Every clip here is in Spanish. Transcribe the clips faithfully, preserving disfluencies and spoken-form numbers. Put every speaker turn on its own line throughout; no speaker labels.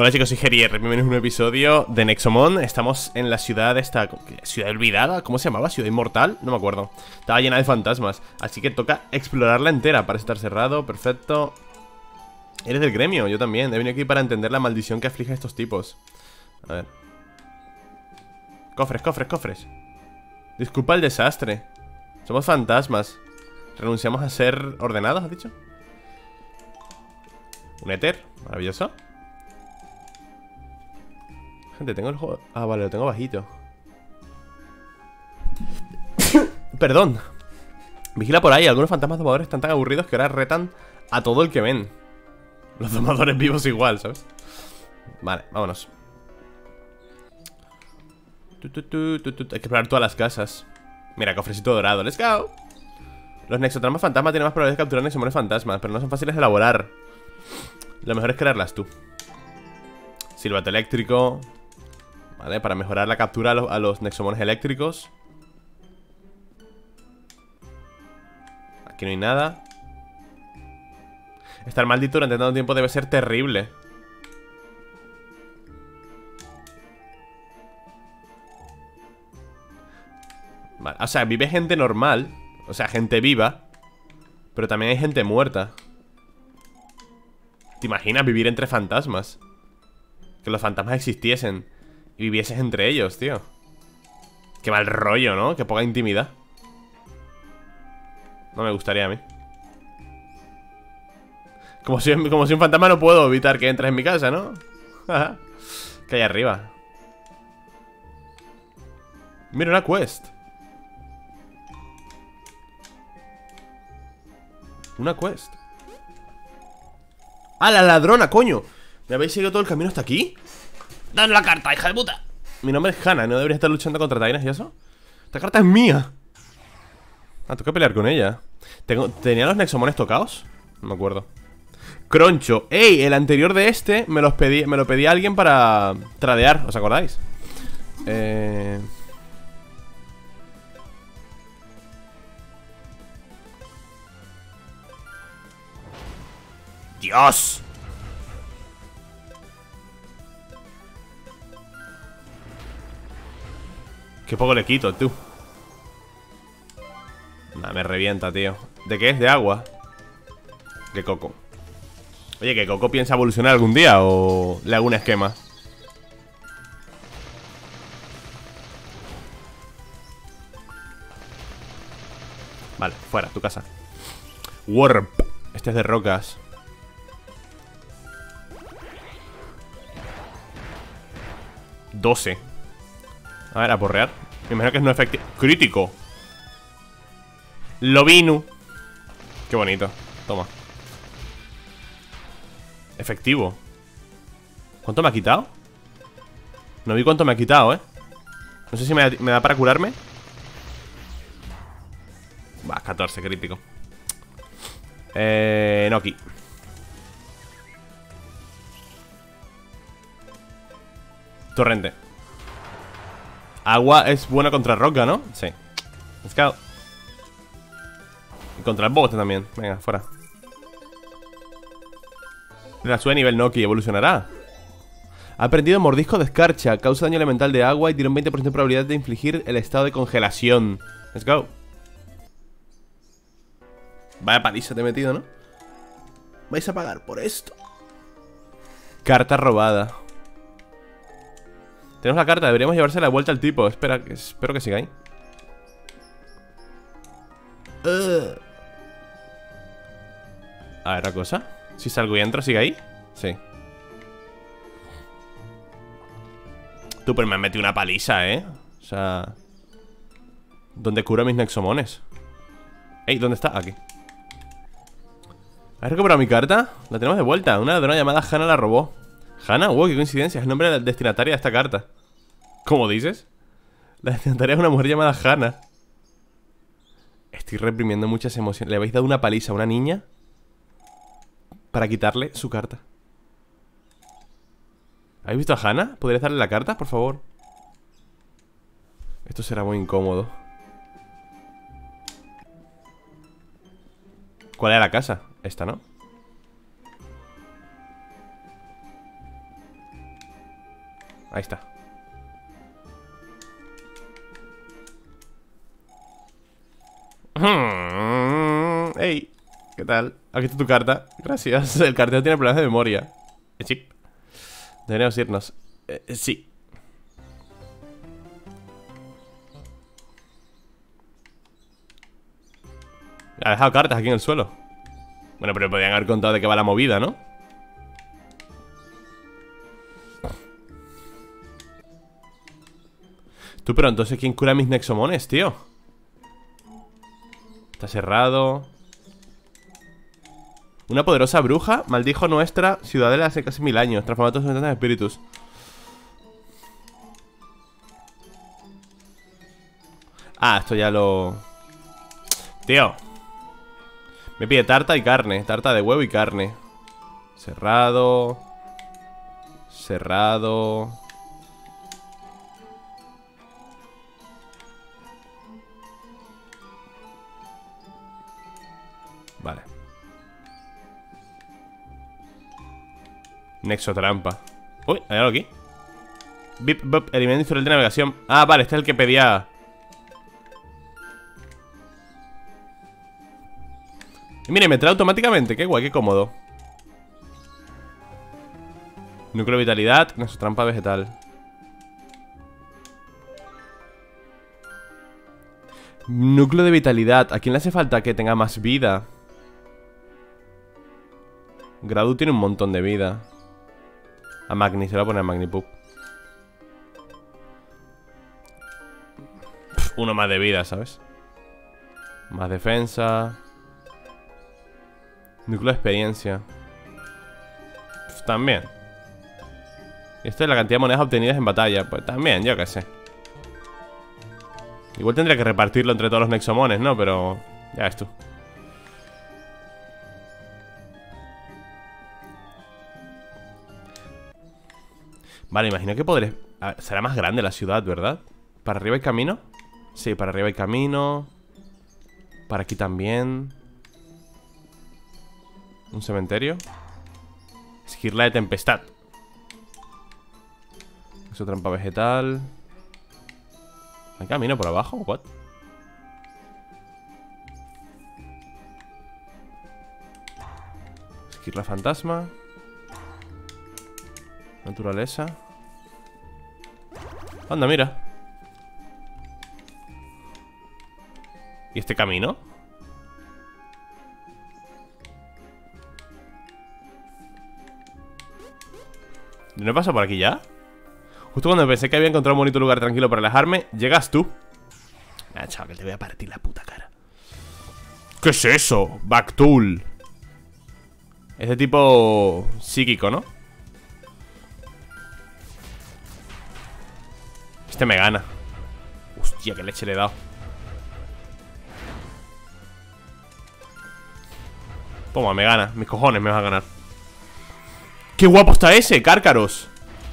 Hola chicos, soy Gerier, bienvenidos a un episodio de Nexomon. Estamos en la ciudad esta... ¿Ciudad olvidada? ¿Cómo se llamaba? ¿Ciudad inmortal? No me acuerdo. Estaba llena de fantasmas, así que toca explorarla entera. Parece estar cerrado, perfecto. Eres del gremio, yo también. He venido aquí para entender la maldición que aflige a estos tipos. A ver. Cofres, cofres, cofres. Disculpa el desastre. Somos fantasmas. Renunciamos a ser ordenados, ¿has dicho? Un éter, maravilloso. Gente, tengo el juego... Ah, vale, lo tengo bajito. Perdón. Vigila por ahí, algunos fantasmas domadores están tan aburridos que ahora retan a todo el que ven. Los domadores vivos igual, ¿sabes? Vale, vámonos. tu, tu, tu, tu, tu. Hay que explorar todas las casas. Mira, cofrecito dorado, let's go. Los nexotramas fantasmas tienen más probabilidades de capturar nexomones fantasmas, pero no son fáciles de elaborar. Lo mejor es crearlas tú. Silbato eléctrico. Vale, para mejorar la captura a los, a los nexomones eléctricos. Aquí no hay nada. Estar maldito durante tanto tiempo debe ser terrible. Vale, o sea, vive gente normal. O sea, gente viva. Pero también hay gente muerta. ¿Te imaginas vivir entre fantasmas? Que los fantasmas existiesen y vivieses entre ellos, tío. Qué mal rollo, ¿no? Qué poca intimidad. No me gustaría a mí. Como si, como si un fantasma no puedo evitar que entres en mi casa, ¿no? Que hay arriba. Mira, una quest. Una quest. ¡Ah, la ladrona, coño! ¿Me habéis seguido todo el camino hasta aquí? ¡Dame la carta, hija de puta! Mi nombre es Hannah, ¿no debería estar luchando contra Tainas y eso? ¡Esta carta es mía! Ah, tengo que pelear con ella. Tengo... ¿Tenía los nexomones tocados? No me acuerdo. Croncho. ¡Ey! El anterior de este me, los pedí, me lo pedía alguien para tradear, ¿os acordáis? Eh... ¡Dios! Qué poco le quito, tú. Nah, me revienta, tío. ¿De qué es? ¿De agua? ¿Qué coco? Oye, ¿que Coco piensa evolucionar algún día o le hago un esquema? Vale, fuera, tu casa. Warp. Este es de rocas. doce. A ver, a porrear. Me imagino que es no efectivo. Crítico. Lobinu. Qué bonito. Toma. Efectivo. ¿Cuánto me ha quitado? No vi cuánto me ha quitado, eh. No sé si me da, me da para curarme. Va, catorce, crítico. Eh, no aquí. Torrente. Agua es buena contra roca, ¿no? Sí. Let's go. Y contra el bote también. Venga, fuera. La sube a nivel Noki, evolucionará. Ha aprendido mordisco de escarcha. Causa daño elemental de agua y tiene un veinte por ciento de probabilidad de infligir el estado de congelación. Let's go. Vaya paliza te he metido, ¿no? Vais a pagar por esto. Carta robada. Tenemos la carta, deberíamos llevarse la vuelta al tipo. Espera, que, espero que siga ahí. uh. A ver, la cosa. Si salgo y entro, ¿sigue ahí? Sí. Tú, pero me han metido una paliza, ¿eh? O sea... ¿Dónde curo mis nexomones? Ey, ¿dónde está? Aquí. ¿Has recuperado mi carta? La tenemos de vuelta. Una ladrona llamada Hannah la robó. Hannah, wow, qué coincidencia. Es el nombre de la destinataria de esta carta. ¿Cómo dices? La destinataria es una mujer llamada Hannah. Estoy reprimiendo muchas emociones. ¿Le habéis dado una paliza a una niña? Para quitarle su carta. ¿Habéis visto a Hannah? ¿Podrías darle la carta, por favor? Esto será muy incómodo. ¿Cuál era la casa? Esta, ¿no? Ahí está. Hey, ¿qué tal? Aquí está tu carta. Gracias. El cartero tiene problemas de memoria. Eh, sí. Deberíamos irnos. Eh, eh, sí. Ha dejado cartas aquí en el suelo. Bueno, pero podrían haber contado de qué va la movida, ¿no? Tú, pero entonces ¿quién cura mis nexomones, tío? Está cerrado. Una poderosa bruja maldijo nuestra ciudadela hace casi mil años. Transformó a todos sus habitantes en espíritus. Ah, esto ya lo... Tío. Me pide tarta y carne. Tarta de huevo y carne. Cerrado. Cerrado. Vale. Nexo trampa. Uy, hay algo aquí. Bip, bip, eliminando historial de navegación. Ah, vale, este es el que pedía. Y mire, me trae automáticamente. Qué guay, qué cómodo. Núcleo de vitalidad, nexo trampa vegetal. Núcleo de vitalidad. ¿A quién le hace falta que tenga más vida? Gradu tiene un montón de vida. A Magni, se lo voy a poner a Magnipup. Pff, uno más de vida, ¿sabes? Más defensa. Núcleo de experiencia. Pff, también. Y esto es la cantidad de monedas obtenidas en batalla. Pues también, yo qué sé. Igual tendría que repartirlo entre todos los nexomones, ¿no? Pero... ya ves tú. Vale, imagino que podré... A ver, será más grande la ciudad, ¿verdad? ¿Para arriba hay camino? Sí, para arriba hay camino. Para aquí también. Un cementerio. Esquirla de tempestad. Eso, trampa vegetal. ¿Hay camino por abajo? ¿What? Esquirla fantasma. Naturaleza. Anda, mira. ¿Y este camino? ¿No he pasado por aquí ya? Justo cuando pensé que había encontrado un bonito lugar tranquilo para alejarme, llegas tú. Ah, chaval, que te voy a partir la puta cara. ¿Qué es eso? Bactul. Es de tipo psíquico, ¿no? Este me gana. Hostia, qué leche le he dado. Toma, me gana. Mis cojones me vas a ganar. ¡Qué guapo está ese! ¡Cárcaros!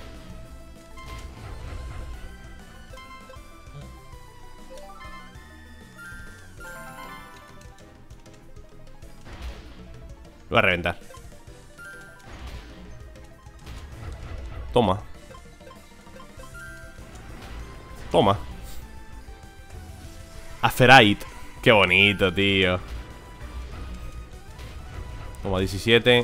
Lo voy a reventar. Toma. Toma. Aferite. Qué bonito, tío. Toma, diecisiete.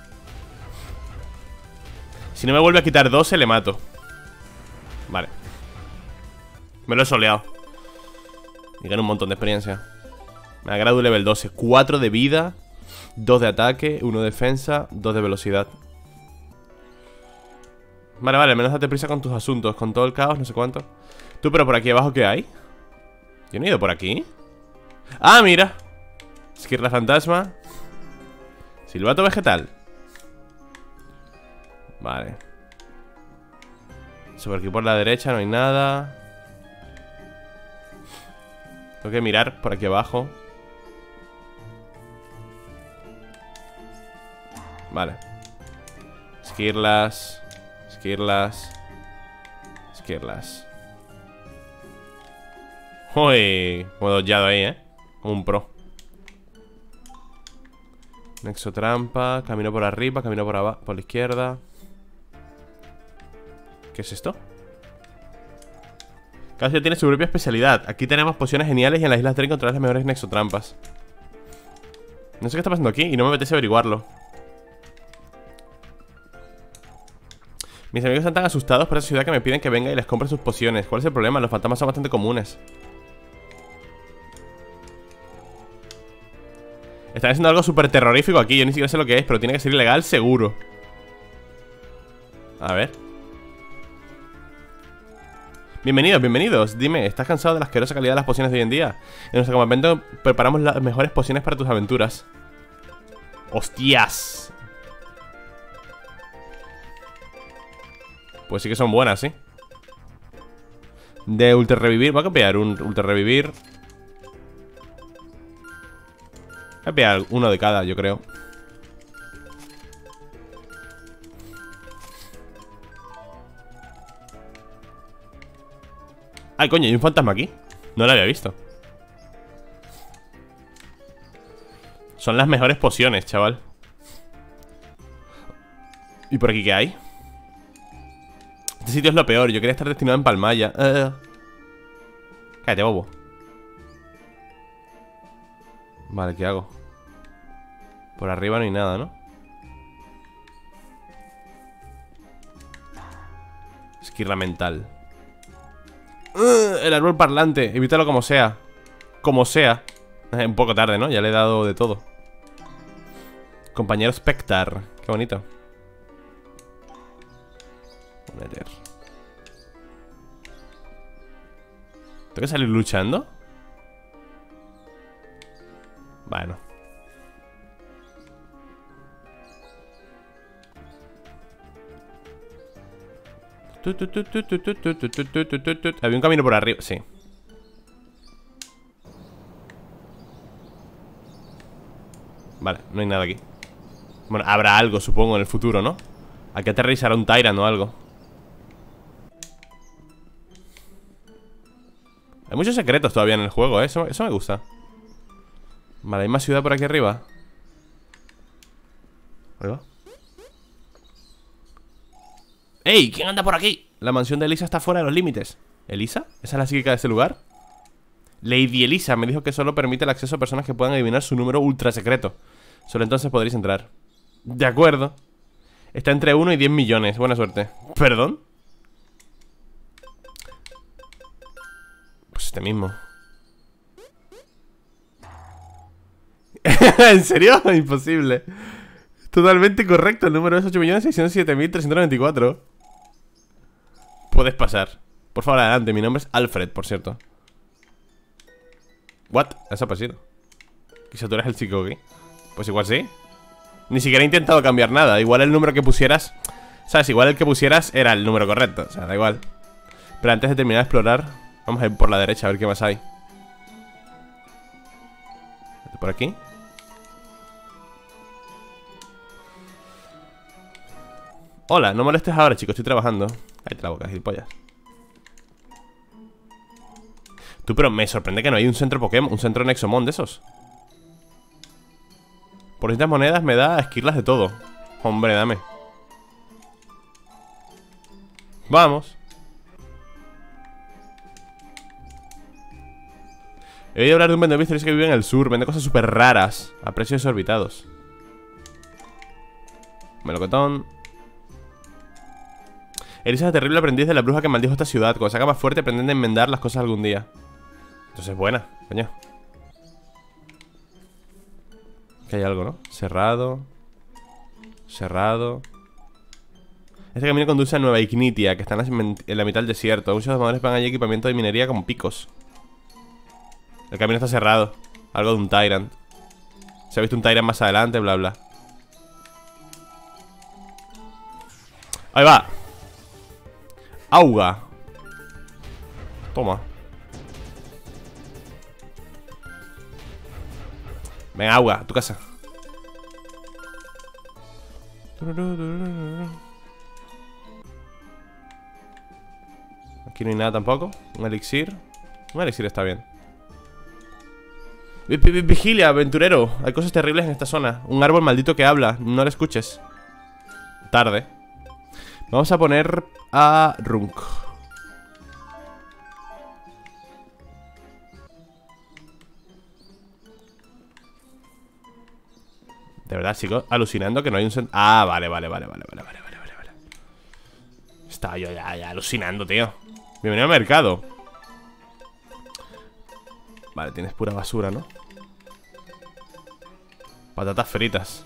Si no me vuelve a quitar doce, le mato. Vale. Me lo he soleado. Y gano un montón de experiencia. Me agrado level doce. cuatro de vida, dos de ataque, uno de defensa, dos de velocidad. Vale, vale, menos date prisa con tus asuntos. Con todo el caos, no sé cuánto. Tú, pero por aquí abajo, ¿qué hay? Yo no he ido por aquí. Ah, mira. Esquirla fantasma. Silbato vegetal. Vale. Sobre aquí por la derecha no hay nada. Tengo que mirar por aquí abajo. Vale. Esquirlas. Esquirlas. Esquirlas. Uy, como dollado ahí, eh. Como un pro. Nexo trampa. Camino por arriba, camino por abajo, por la izquierda. ¿Qué es esto? Cada ciudad tiene su propia especialidad. Aquí tenemos pociones geniales y en las Islas Drake encontrarás las mejores nexotrampas. No sé qué está pasando aquí y no me apetece averiguarlo. Mis amigos están tan asustados por esa ciudad que me piden que venga y les compre sus pociones. ¿Cuál es el problema? Los fantasmas son bastante comunes. Están haciendo algo súper terrorífico aquí. Yo ni siquiera sé lo que es, pero tiene que ser ilegal seguro. A ver. Bienvenidos, bienvenidos. Dime, ¿estás cansado de la asquerosa calidad de las pociones de hoy en día? En nuestro campamento preparamos las mejores pociones para tus aventuras. ¡Hostias! Pues sí que son buenas, ¿sí? De ultra revivir, voy a copiar un ultra revivir. Voy a pillar uno de cada, yo creo. Ay, coño, hay un fantasma aquí. No lo había visto. Son las mejores pociones, chaval. ¿Y por aquí qué hay? Este sitio es lo peor, yo quería estar destinado en Palmaya. uh. Cállate, bobo. Vale, ¿qué hago? Por arriba no hay nada, ¿no? Esquirla mental. uh, El árbol parlante, evítalo como sea. Como sea. eh, Un poco tarde, ¿no? Ya le he dado de todo. Compañero Spectar. Qué bonito. Meter. ¿Tengo que salir luchando? Bueno. Había un camino por arriba, sí. Vale, no hay nada aquí. Bueno, habrá algo, supongo, en el futuro, ¿no? Aquí aterrizará un Tyrant o algo. Hay muchos secretos todavía en el juego, ¿eh? Eso, eso me gusta. Vale, hay más ciudad por aquí arriba. Ahí va. ¡Ey! ¿Quién anda por aquí? La mansión de Elisa está fuera de los límites. ¿Elisa? ¿Esa es la psíquica de este lugar? Lady Elisa me dijo que solo permite el acceso a personas que puedan adivinar su número ultra secreto. Solo entonces podréis entrar. De acuerdo. Está entre uno y diez millones. Buena suerte. ¿Perdón? Pues este mismo. ¿En serio? Imposible. Totalmente correcto. El número es ocho millones seiscientos siete mil trescientos noventa y cuatro. Puedes pasar. Por favor, adelante. Mi nombre es Alfred, por cierto. ¿What? Eso ha pasado. Quizá tú eres el chico aquí. Pues igual sí. Ni siquiera he intentado cambiar nada. Igual el número que pusieras, ¿sabes? Igual el que pusieras era el número correcto. O sea, da igual. Pero antes de terminar de explorar, vamos a ir por la derecha a ver qué más hay. Por aquí. Hola, no molestes ahora, chicos, estoy trabajando. Cállate la boca, gilipollas. Tú, pero me sorprende que no hay un centro Pokémon, un centro Nexomon de esos. Por estas monedas me da esquirlas de todo. Hombre, dame. Vamos. He oído hablar de un vendedor misterioso que vive en el sur. Vende cosas súper raras a precios desorbitados. Melocotón. Elisa es la terrible aprendiz de la bruja que maldijo esta ciudad. Cuando se haga más fuerte pretende enmendar las cosas algún día. Entonces es buena, coño. Que hay algo, ¿no? Cerrado. Cerrado. Este camino conduce a Nueva Ignitia, que está en la, en la mitad del desierto. Muchos tomadores van allí equipamiento de minería como picos. El camino está cerrado. Algo de un Tyrant. Se ha visto un Tyrant más adelante, bla bla. Ahí va. Auga. Toma. Venga, Auga, a tu casa. Aquí no hay nada tampoco. Un elixir. Un elixir está bien. Vigilia, aventurero. Hay cosas terribles en esta zona. Un árbol maldito que habla. No lo escuches. Tarde. Vamos a poner a Runk. De verdad, sigo alucinando que no hay un... Sent ah, vale, vale, vale, vale, vale, vale, vale, vale, vale. Estaba yo ya, ya alucinando, tío. Bienvenido al mercado. Vale, tienes pura basura, ¿no? Patatas fritas.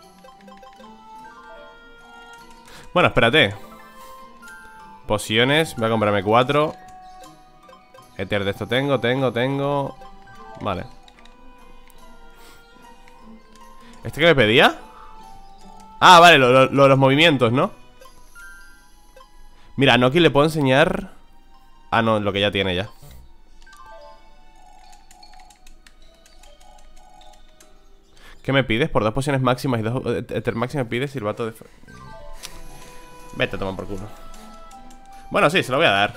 Bueno, espérate. Pociones, voy a comprarme cuatro. Éter de esto tengo, tengo, tengo. Vale. ¿Este que me pedía? Ah, vale, lo, lo, lo, los movimientos, ¿no? Mira, a Noki le puedo enseñar. Ah, no, lo que ya tiene ya. ¿Qué me pides? Por dos pociones máximas y dos Ether máximas me pides silbato de... Vete a tomar por culo. Bueno, sí, se lo voy a dar.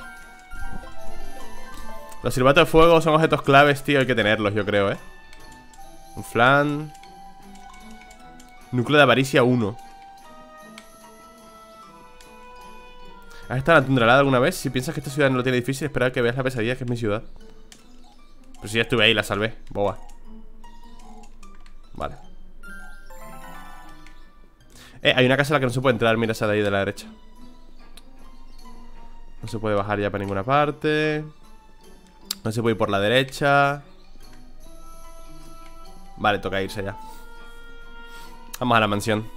Los silbatos de fuego son objetos claves, tío. Hay que tenerlos, yo creo, ¿eh? Un flan. Núcleo de avaricia uno. ¿Has estado en la tundra helada alguna vez? Si piensas que esta ciudad no lo tiene difícil, espera que veas la pesadilla que es mi ciudad. Pues si ya estuve ahí, la salvé, boba. Vale. Eh, hay una casa a la que no se puede entrar. Mira esa de ahí de la derecha. No se puede bajar ya para ninguna parte. No se puede ir por la derecha. Vale, toca irse ya. Vamos a la mansión.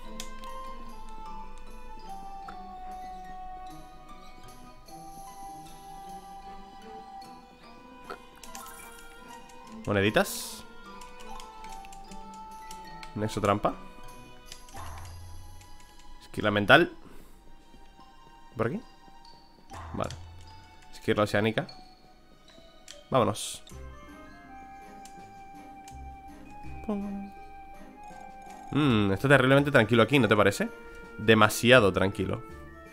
Moneditas. Nexo trampa. Esquirla mental. ¿Por aquí? Vale. Esquirla oceánica. Vámonos. Mmm, está terriblemente tranquilo aquí, ¿no te parece? Demasiado tranquilo.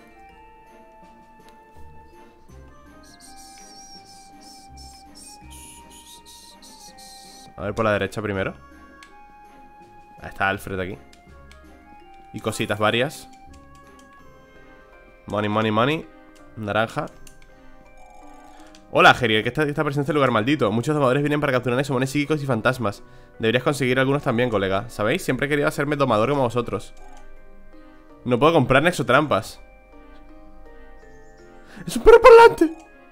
A ver por la derecha primero. Ahí está Alfred aquí. Y cositas varias. Money, money, money. Naranja. Hola, Geriel, que está, está presente en este lugar maldito. Muchos domadores vienen para capturar exomones psíquicos y fantasmas. Deberías conseguir algunos también, colega. ¿Sabéis? Siempre he querido hacerme domador como vosotros. No puedo comprar nexotrampas. ¡Es un perro parlante!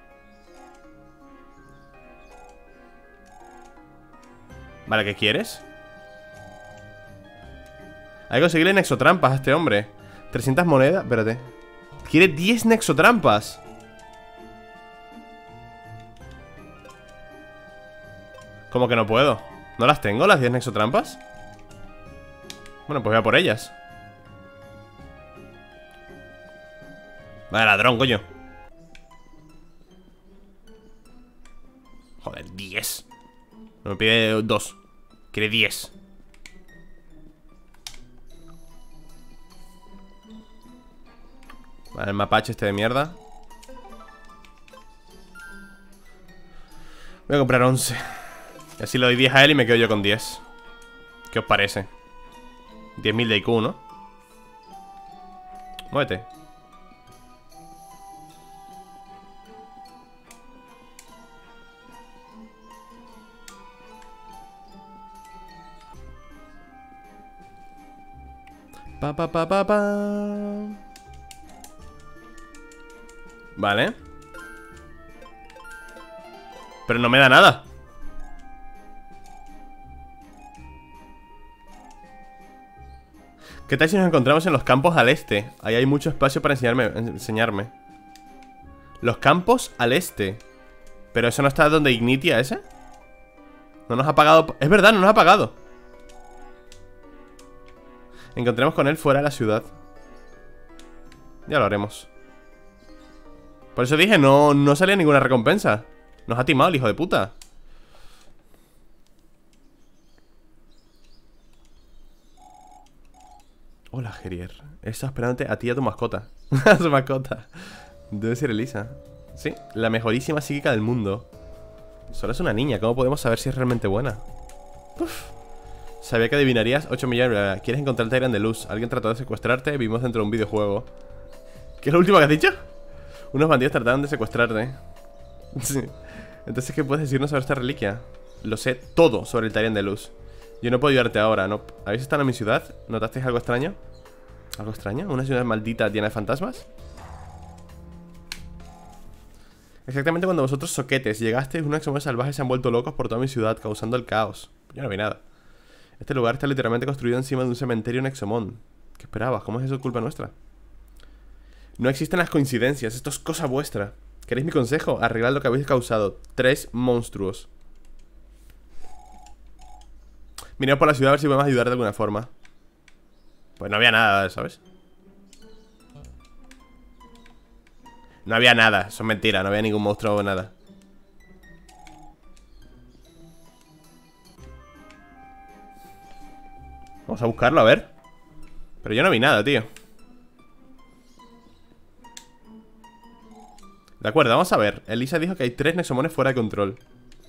Vale, ¿qué quieres? Hay que conseguirle nexotrampas a este hombre. trescientas monedas, espérate. Quiere diez nexotrampas. ¿Cómo que no puedo? ¿No las tengo, las diez nexotrampas? Bueno, pues voy a por ellas. Vale, ladrón, coño. Joder, diez. No me pide dos. Quiere diez. Vale, el mapache este de mierda. Voy a comprar once. Y así le doy diez a él y me quedo yo con diez. ¿Qué os parece? diez mil de I Q, ¿no? Muévete. Pa, pa, pa, pa, pa. Vale. Pero no me da nada. ¿Qué tal si nos encontramos en los campos al este? Ahí hay mucho espacio para enseñarme, enseñarme. Los campos al este. ¿Pero eso no está donde Ignitia ese? No nos ha pagado... Es verdad, no nos ha pagado. Encontremos con él fuera de la ciudad. Ya lo haremos. Por eso dije, no, no salía ninguna recompensa. Nos ha timado el hijo de puta. Hola, Gerier. Está esperándote a ti y a tu mascota. A su mascota. Debe ser Elisa. Sí, la mejorísima psíquica del mundo. Solo es una niña, ¿cómo podemos saber si es realmente buena? Uf. Sabía que adivinarías ocho millones. ¿Quieres encontrar el Tyrant de luz? Alguien trató de secuestrarte, vivimos dentro de un videojuego. ¿Qué es lo último que has dicho? Unos bandidos trataron de secuestrarte. Sí. Entonces, ¿qué puedes decirnos sobre esta reliquia? Lo sé todo sobre el Tarian de Luz. Yo no puedo ayudarte ahora, ¿no? ¿Habéis estado en mi ciudad? ¿Notasteis algo extraño? ¿Algo extraño? ¿Una ciudad maldita llena de fantasmas? Exactamente cuando vosotros soquetes llegasteis, unos exomones salvajes se han vuelto locos por toda mi ciudad, causando el caos. Yo no vi nada. Este lugar está literalmente construido encima de un cementerio en Exomón. ¿Qué esperabas? ¿Cómo es eso culpa nuestra? No existen las coincidencias, esto es cosa vuestra. ¿Queréis mi consejo? Arreglad lo que habéis causado. Tres monstruos. Mirad por la ciudad a ver si podemos ayudar de alguna forma. Pues no había nada, ¿sabes? No había nada, eso es mentira, no había ningún monstruo o nada. Vamos a buscarlo, a ver. Pero yo no vi nada, tío. De acuerdo, vamos a ver. Elisa dijo que hay tres Nexomones fuera de control.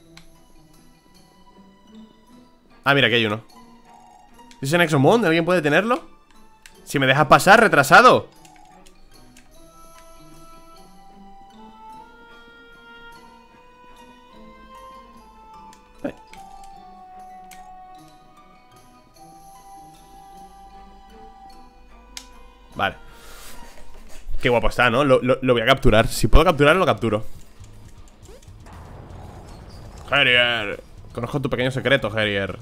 Ah, mira, aquí hay uno. ¿Es un Nexomon? ¿Alguien puede tenerlo? Si me dejas pasar, retrasado. Eh. Vale. Qué guapo está, ¿no? Lo, lo, lo voy a capturar. Si puedo capturarlo, lo capturo. Harrier. Conozco tu pequeño secreto, Harrier.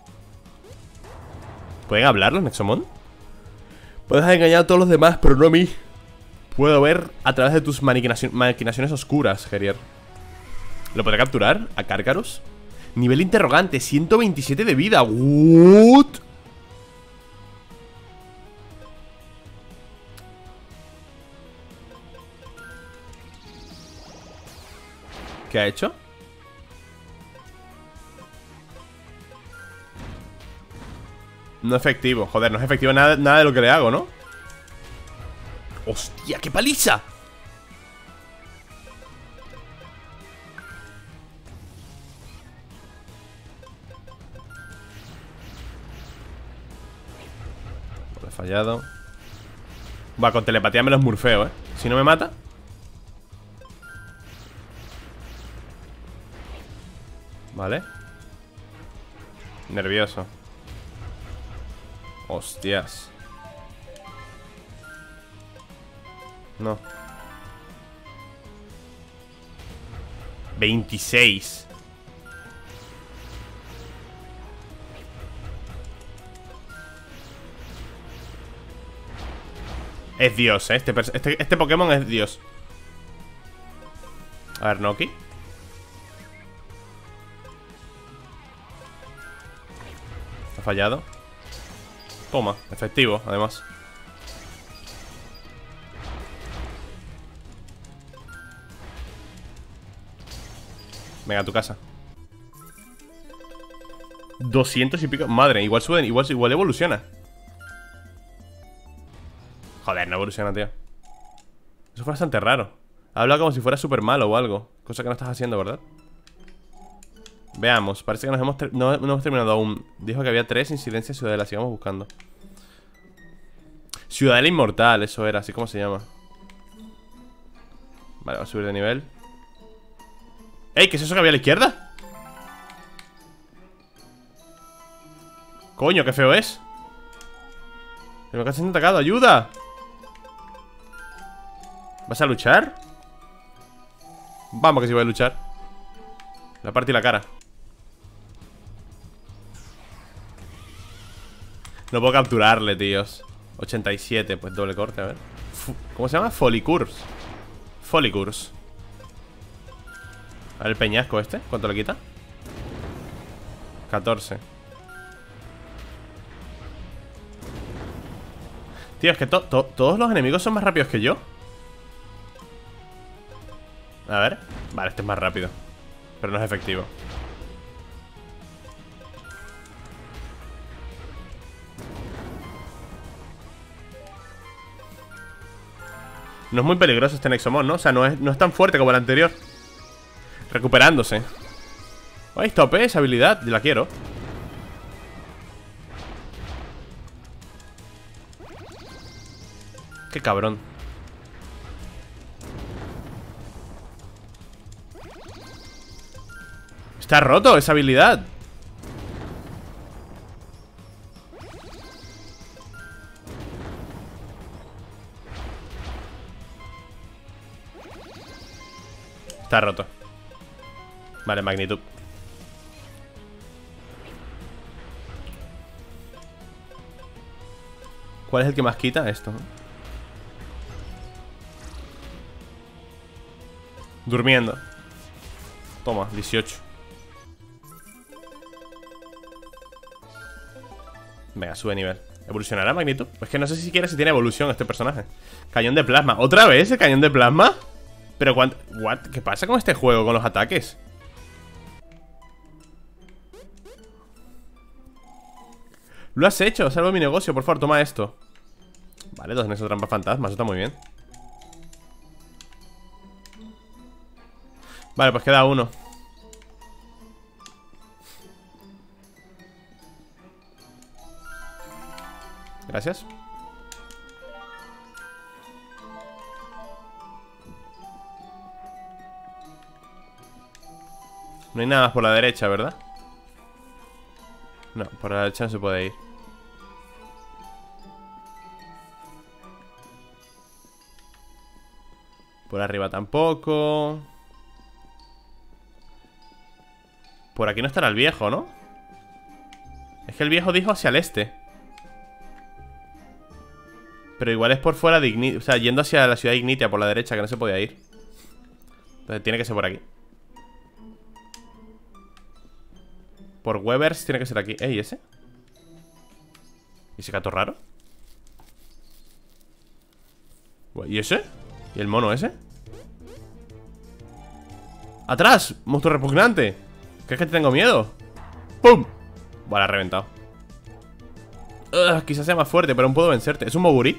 ¿Pueden hablar los Nexomon? Puedes engañar a todos los demás, pero no a mí. Puedo ver a través de tus maquinaci maquinaciones oscuras, Harrier. ¿Lo podré capturar? ¿A Karkaros? Nivel interrogante, ciento veintisiete de vida. ¿What? ¿Qué ha hecho? No efectivo, joder, no es efectivo nada, nada de lo que le hago, ¿no? ¡Hostia, qué paliza! He fallado. Va, con telepatía me los murfeo, ¿eh? Si no me mata. Vale. Nervioso. Hostias. No. veintiséis. Es Dios, ¿eh? Este, este, este Pokémon es Dios. A ver, Noki. Ha fallado. Toma, efectivo, además. Venga, a tu casa. Doscientos y pico. Madre, igual suben, igual, igual evoluciona. Joder, no evoluciona, tío. Eso fue bastante raro. Habla como si fuera súper malo o algo. Cosa que no estás haciendo, ¿verdad? Veamos, parece que nos hemos no, no hemos terminado aún. Dijo que había tres incidencias ciudadelas. Sigamos buscando. Ciudadela Inmortal, eso era, así como se llama. Vale, vamos a subir de nivel. ¡Ey! ¿Qué es eso que había a la izquierda? Coño, qué feo es. Me está siendo atacado, ayuda. ¿Vas a luchar? Vamos que sí voy a luchar. La parte y la cara. No puedo capturarle, tíos. ochenta y siete, pues doble corte, a ver. ¿Cómo se llama? Folicurs. Folicurs. A ver el peñasco este, ¿cuánto le quita? catorce. Tío, es que to to todos los enemigos son más rápidos que yo. A ver. Vale, este es más rápido, pero no es efectivo. No es muy peligroso este Nexomon, ¿no? O sea, no es, no es tan fuerte como el anterior. Recuperándose. Ay, tope esa habilidad, yo la quiero. Qué cabrón. Está roto esa habilidad. Está roto. Vale, magnitud. ¿Cuál es el que más quita? Esto, ¿no? Durmiendo. Toma, dieciocho. Venga, sube nivel. ¿Evolucionará magnitud? Es que no sé si siquiera si tiene evolución este personaje. Cañón de plasma. ¿Otra vez el cañón de plasma? Pero cuánto... What? ¿Qué pasa con este juego, con los ataques? Lo has hecho, salvo mi negocio, por favor, toma esto. Vale, dos en esa trampa fantasma, eso está muy bien. Vale, pues queda uno. Gracias. No hay nada más por la derecha, ¿verdad? No, por la derecha no se puede ir. Por arriba tampoco. Por aquí no estará el viejo, ¿no? Es que el viejo dijo hacia el este. Pero igual es por fuera de Ignitia. O sea, yendo hacia la ciudad de Ignitia por la derecha, que no se podía ir. Entonces tiene que ser por aquí. Por Webers tiene que ser aquí. ¿Eh? ¿Y ese? ¿Y ese gato raro? ¿Y ese? ¿Y el mono ese? ¡Atrás! ¡Monstruo repugnante! ¿Crees que te tengo miedo? ¡Pum! Vale, ha reventado. Ugh, quizás sea más fuerte, pero aún puedo vencerte. ¿Es un Moguri?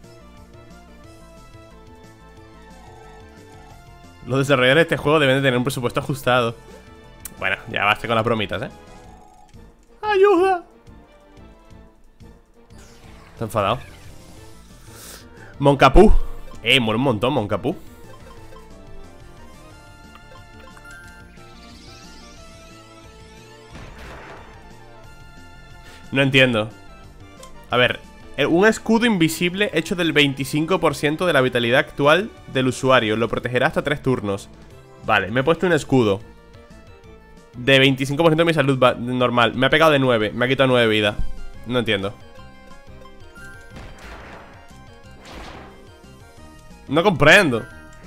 Los desarrolladores de este juego deben de tener un presupuesto ajustado. Bueno, ya basta con las bromitas, ¿eh? ¡Ayuda! Está enfadado. Moncapú. Eh, mola un montón, Moncapú. No entiendo. A ver, un escudo invisible hecho del veinticinco por ciento de la vitalidad actual del usuario. Lo protegerá hasta tres turnos. Vale, me he puesto un escudo de veinticinco por ciento de mi salud normal. Me ha pegado de nueve, me ha quitado nueve vida. No entiendo. No comprendo.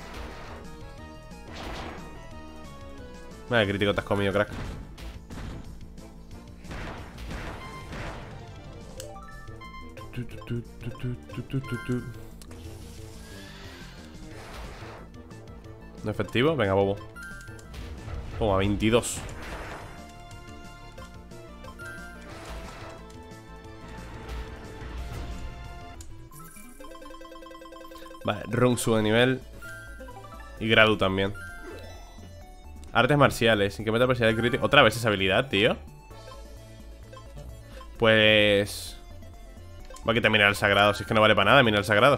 Vale, crítico te has comido, crack. ¿No efectivo? Venga, bobo. Toma, veintidós. Vale, Rung sube de nivel. Y Gradu también. Artes marciales, sin que meta presión crítico. Otra vez esa habilidad, tío. Pues... va a quitar mineral sagrado. Si es que no vale para nada mineral sagrado.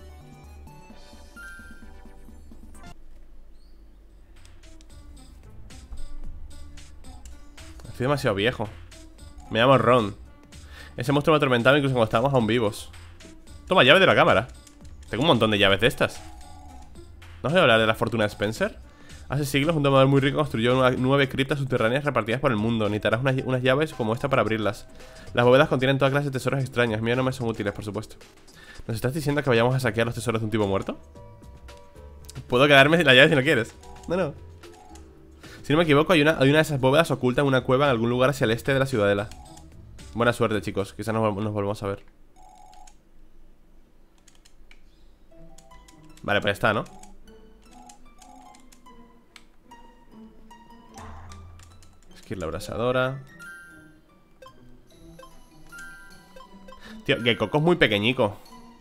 Estoy demasiado viejo. Me llamo Ron. Ese monstruo me atormentaba incluso cuando estábamos aún vivos. Toma, llave de la cámara. Tengo un montón de llaves de estas. ¿No os voy a hablar de la fortuna de Spencer? Hace siglos un domador muy rico construyó una, nueve criptas subterráneas repartidas por el mundo. Necesitarás unas, unas llaves como esta para abrirlas. Las bóvedas contienen toda clase de tesoros extraños. Míos no me son útiles, por supuesto. ¿Nos estás diciendo que vayamos a saquear los tesoros de un tipo muerto? Puedo quedarme sin la llave si no quieres. No, no. Si no me equivoco, hay una, hay una de esas bóvedas oculta en una cueva en algún lugar hacia el este de la ciudadela. Buena suerte, chicos. Quizás nos, nos volvamos a ver. Vale, pues ya está, ¿no? Skill la abrasadora. Tío, Gekoko es muy pequeñico.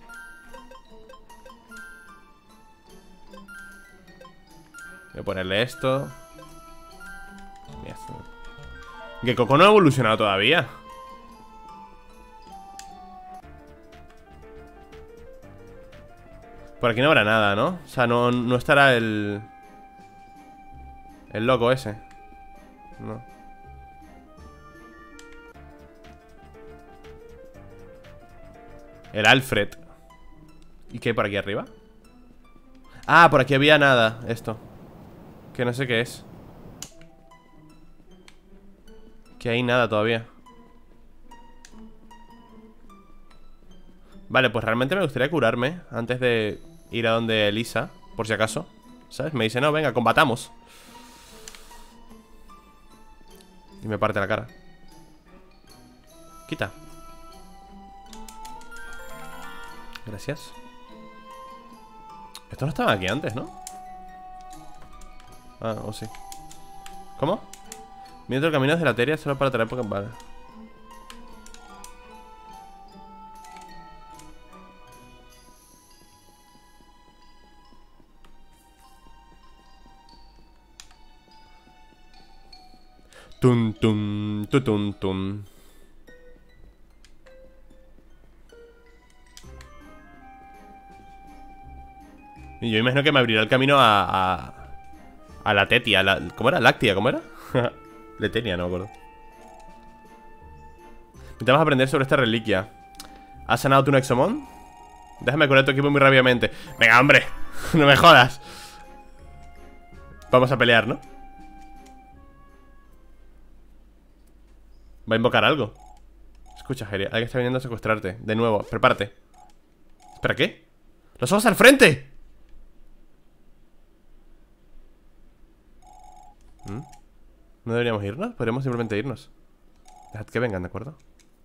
Voy a ponerle esto. Gekoko no ha evolucionado todavía. Por aquí no habrá nada, ¿no? O sea, no, no estará el... el loco ese. No. El Alfred. ¿Y qué hay por aquí arriba? Ah, por aquí había nada. Esto. Que no sé qué es. Que hay nada todavía. Vale, pues realmente me gustaría curarme antes de ir a donde Elisa, por si acaso, ¿sabes? Me dice, no, venga, combatamos. Y me parte la cara. Quita. Gracias. Esto no estaba aquí antes, ¿no? Ah, o sí. ¿Cómo? Mientras el camino de la teria solo para traer Pokémon. Vale. Tum, tum, tu, tum, tum. Y yo imagino que me abrirá el camino a... A, a la Tetia, la, ¿cómo era? Láctea, ¿cómo era? Letenia, no me acuerdo. Intentamos aprender sobre esta reliquia. ¿Has sanado tu Nexomon? Déjame curar tu equipo muy rápidamente. Venga, hombre, no me jodas. Vamos a pelear, ¿no? Va a invocar algo. Escucha, Geria, alguien está viniendo a secuestrarte. De nuevo, prepárate. ¿Espera qué? ¡Los ojos al frente! ¿Mm? ¿No deberíamos irnos? Podríamos simplemente irnos. Dejad que vengan, ¿de acuerdo?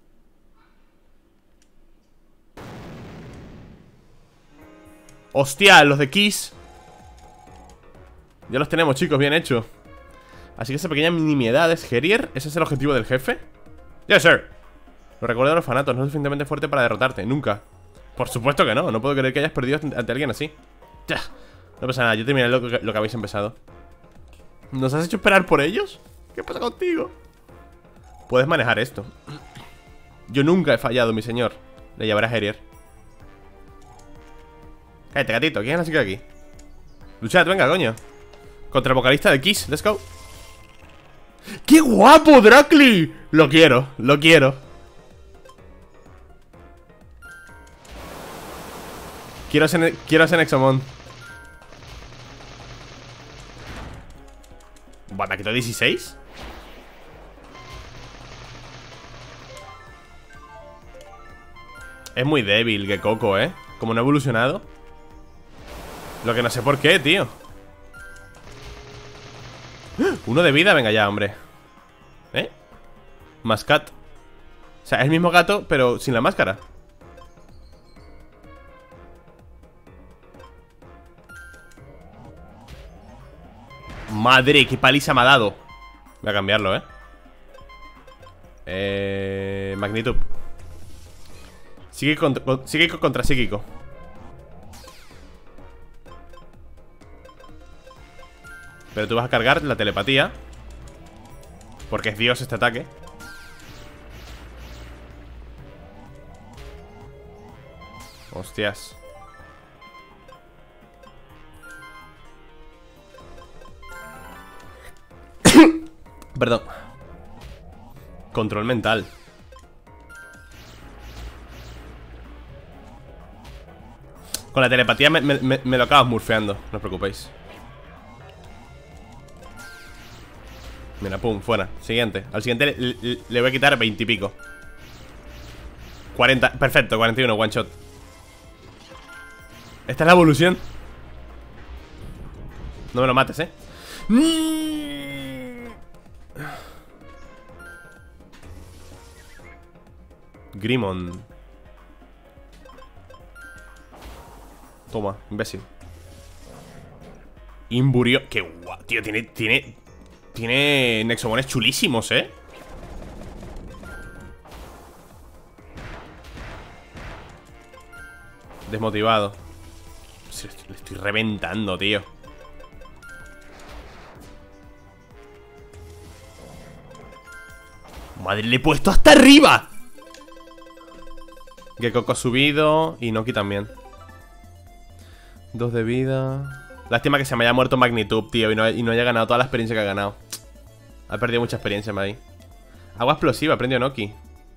¡Hostia! Los de Kiss. Ya los tenemos, chicos, bien hecho. Así que esa pequeña nimiedad es Gerier. ¿Ese es el objetivo del jefe? Yes, sir. Lo recuerdo de los orfanatos, no es suficientemente fuerte para derrotarte, nunca. Por supuesto que no, no puedo creer que hayas perdido ante alguien así. Ya, no pasa nada, yo terminé lo que, lo que habéis empezado. ¿Nos has hecho esperar por ellos? ¿Qué pasa contigo? Puedes manejar esto. Yo nunca he fallado, mi señor. Le llevaré a Gerier. Cállate, gatito, ¿quién es la chica de aquí? Luchad, venga, coño. Contra el vocalista de Kiss, let's go. ¡Qué guapo, Dracly! Lo quiero, lo quiero. Quiero ser, quiero ser Nexomon. Bueno, ¿me quitó dieciséis? Es muy débil, Gekoko, ¿eh? Como no ha evolucionado. Lo que no sé por qué, tío. Uno de vida, venga ya, hombre. ¿Eh? Mascat. O sea, es el mismo gato, pero sin la máscara. Madre, qué paliza me ha dado. Voy a cambiarlo, ¿eh? Eh... Magnitud. Psíquico contra, psíquico contra psíquico. Pero tú vas a cargar la telepatía, porque es Dios este ataque. Hostias. Perdón. Control mental. Con la telepatía me, me, me, me lo acabas murfeando. No os preocupéis. Mira, pum, fuera. Siguiente. Al siguiente le, le, le voy a quitar veinte y pico. cuarenta, perfecto, cuarenta y uno, one shot. Esta es la evolución. No me lo mates, eh. Grimon. Toma, imbécil. Imburio. Qué guau, tío, tiene, tiene Tiene Nexomones chulísimos, eh. Desmotivado. Le estoy reventando, tío. Madre, le he puesto hasta arriba. Gekoko ha subido. Y Noki también. Dos de vida. Lástima que se me haya muerto Magnitud, tío, y no, y no haya ganado toda la experiencia que ha ganado. Ha perdido mucha experiencia, Mai. Agua explosiva, aprendió Noki.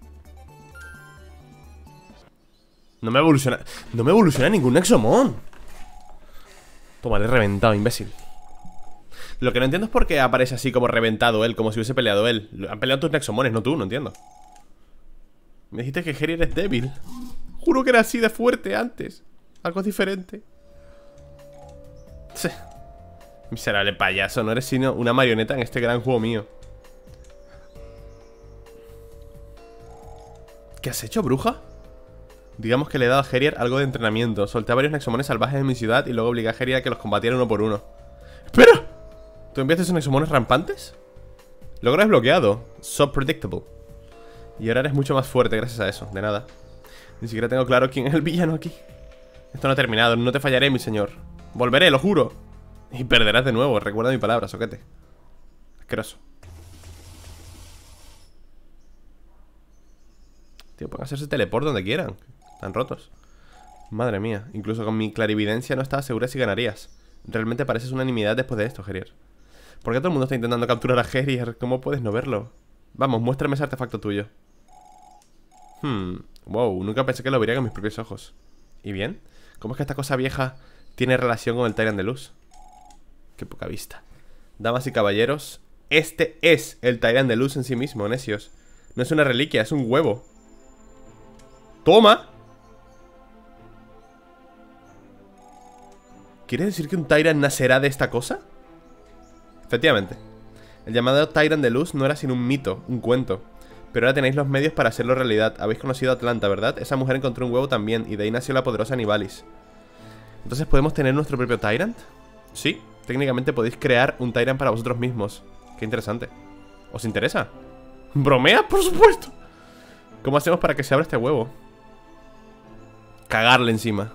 No me evoluciona. No me evoluciona ningún Nexomon. Toma, le he reventado, imbécil. Lo que no entiendo es por qué aparece así como reventado él, como si hubiese peleado él. Han peleado tus Nexomones, no tú, no entiendo. Me dijiste que Gerier es débil. Juro que era así de fuerte antes. Algo diferente. Sí. Miserable payaso, no eres sino una marioneta en este gran juego mío. ¿Qué has hecho, bruja? Digamos que le he dado a Gerier algo de entrenamiento. Solté a varios Nexomones salvajes en mi ciudad y luego obligué a Gerier a que los combatiera uno por uno. ¡Espera! ¿Tú enviaste esos Nexomones rampantes? Logro desbloqueado. So predictable. Y ahora eres mucho más fuerte gracias a eso. De nada. Ni siquiera tengo claro quién es el villano aquí. Esto no ha terminado. No te fallaré, mi señor. Volveré, lo juro. Y perderás de nuevo. Recuerda mi palabra, soquete. Asqueroso. Tío, pueden hacerse teleport donde quieran. Están rotos. Madre mía. Incluso con mi clarividencia no estaba segura si ganarías. Realmente pareces unanimidad después de esto, Gerier. ¿Por qué todo el mundo está intentando capturar a Gerier? ¿Cómo puedes no verlo? Vamos, muéstrame ese artefacto tuyo. Hmm, wow, nunca pensé que lo vería con mis propios ojos. ¿Y bien? ¿Cómo es que esta cosa vieja tiene relación con el Tyrant de luz? Qué poca vista. Damas y caballeros, este es el Tyrant de luz en sí mismo, necios. No es una reliquia, es un huevo. ¡Toma! ¿Quiere decir que un Tyrant nacerá de esta cosa? Efectivamente. El llamado Tyrant de luz no era sino un mito, un cuento. Pero ahora tenéis los medios para hacerlo realidad. Habéis conocido a Atlanta, ¿verdad? Esa mujer encontró un huevo también, y de ahí nació la poderosa Nivalis. Entonces, ¿podemos tener nuestro propio Tyrant? Sí, técnicamente podéis crear un Tyrant para vosotros mismos. Qué interesante. ¿Os interesa? ¿Bromea? Por supuesto. ¿Cómo hacemos para que se abra este huevo? Cagarle encima.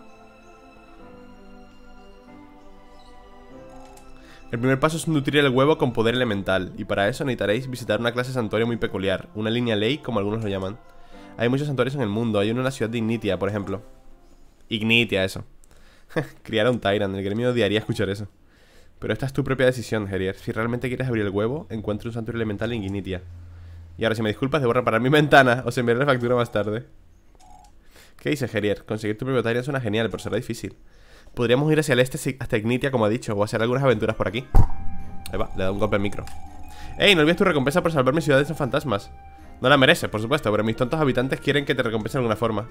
El primer paso es nutrir el huevo con poder elemental, y para eso necesitaréis visitar una clase de santuario muy peculiar, una línea ley, como algunos lo llaman. Hay muchos santuarios en el mundo, hay uno en la ciudad de Ignitia, por ejemplo. Ignitia, eso. Criar a un Tyrant, el gremio odiaría escuchar eso. Pero esta es tu propia decisión, Gerier. Si realmente quieres abrir el huevo, encuentra un santuario elemental en Ignitia. Y ahora, si me disculpas, debo reparar mi ventana. Os enviaré la factura más tarde. ¿Qué dice Gerier? Conseguir tu propio Tyrant suena genial, pero será difícil. Podríamos ir hacia el este hasta Ignitia, como ha dicho, o hacer algunas aventuras por aquí. Ahí va, le da un golpe al micro. ¡Ey! No olvides tu recompensa por salvar mi ciudad de esos fantasmas. No la mereces, por supuesto, pero mis tontos habitantes quieren que te recompensen de alguna forma.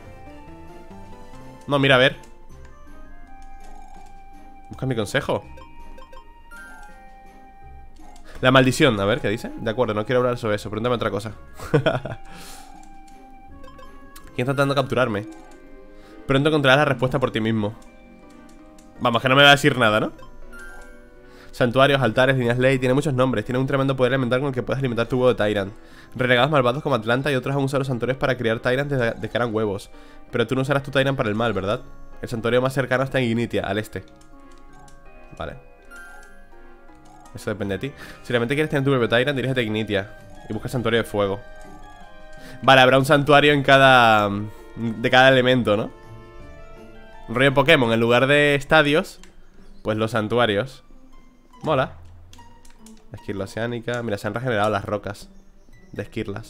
No, mira, a ver. Busca mi consejo. La maldición, a ver, ¿qué dice? De acuerdo, no quiero hablar sobre eso, pregúntame otra cosa. ¿Quién está tratando de capturarme? Pronto encontrarás la respuesta por ti mismo. Vamos, que no me va a decir nada, ¿no? Santuarios, altares, líneas ley, tiene muchos nombres. Tiene un tremendo poder elemental con el que puedes alimentar tu huevo de Tyrant. Renegados malvados como Atlanta y otros han usado los santuarios para criar Tyrants de, de que eran huevos. Pero tú no usarás tu Tyrant para el mal, ¿verdad? El santuario más cercano está en Ignitia, al este. Vale. Eso depende de ti. Si realmente quieres tener tu propio Tyrant, dirígete a Ignitia y busca el santuario de fuego. Vale, habrá un santuario en cada... de cada elemento, ¿no? Un rollo Pokémon, en lugar de estadios, pues los santuarios. Mola. Esquirla oceánica. Mira, se han regenerado las rocas de esquirlas.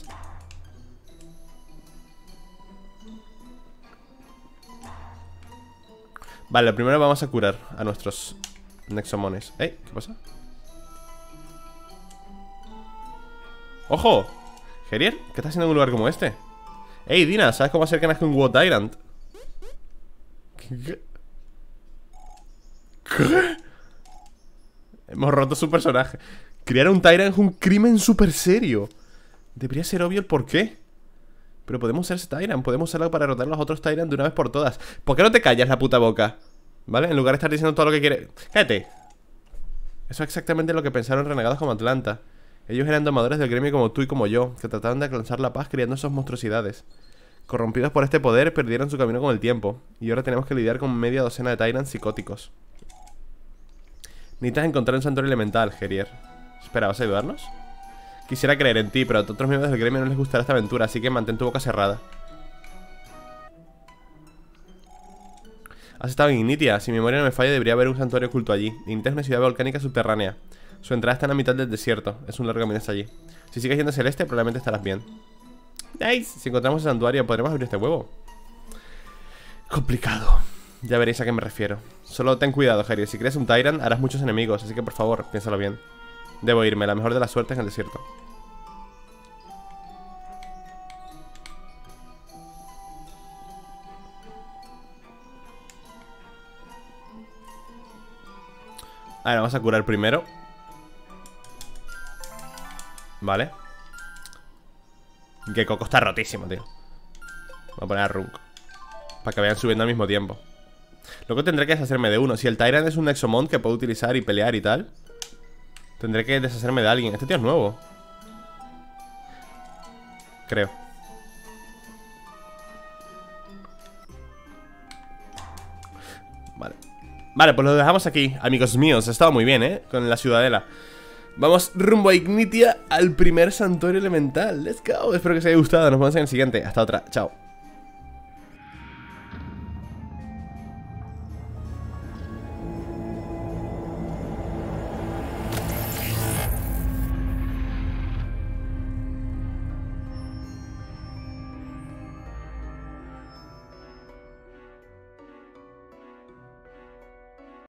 Vale, primero vamos a curar a nuestros Nexomones. ¿Eh? ¿Qué pasa? ¡Ojo! Gerier, ¿qué estás haciendo en un lugar como este? ¡Ey, Dina! ¿Sabes cómo hacer que nazca un huevo Tyrant? ¿Qué? ¿Qué? Hemos roto su personaje. Criar un Tyrant es un crimen súper serio. Debería ser obvio el porqué. Pero podemos usar ese Tyrant. Podemos usarlo para derrotar a los otros Tyrant de una vez por todas. ¿Por qué no te callas la puta boca? ¿Vale? En lugar de estar diciendo todo lo que quieres. ¡Cállate! Eso es exactamente lo que pensaron renegados como Atlanta. Ellos eran domadores del gremio como tú y como yo, que trataban de alcanzar la paz creando esas monstruosidades. Corrompidos por este poder, perdieron su camino con el tiempo. Y ahora tenemos que lidiar con media docena de Tyrants psicóticos. Necesitas encontrar un santuario elemental, Gerier. Espera, ¿vas a ayudarnos? Quisiera creer en ti, pero a otros miembros del gremio no les gustará esta aventura, así que mantén tu boca cerrada. Has estado en Ignitia. Si mi memoria no me falla, debería haber un santuario oculto allí. Ignitia es una ciudad volcánica subterránea. Su entrada está en la mitad del desierto. Es un largo camino hasta allí. Si sigues yendo hacia el este, probablemente estarás bien. Nice. Si encontramos el santuario, ¿podremos abrir este huevo? Complicado. Ya veréis a qué me refiero. Solo ten cuidado, Harry. Si crees un Tyrant, harás muchos enemigos. Así que por favor, piénsalo bien. Debo irme. La mejor de las suertes en el desierto. A ver, vamos a curar primero. Vale. Que Coco está rotísimo, tío. Voy a poner a Runk para que vayan subiendo al mismo tiempo. Luego tendré que deshacerme de uno. Si el Tyrant es un Exomon que puedo utilizar y pelear y tal, tendré que deshacerme de alguien. Este tío es nuevo, creo. Vale. Vale, pues lo dejamos aquí, amigos míos. Ha estado muy bien, ¿eh? Con la ciudadela. Vamos rumbo a Ignitia, al primer santuario elemental. Let's go. Espero que os haya gustado. Nos vemos en el siguiente. Hasta otra. Chao.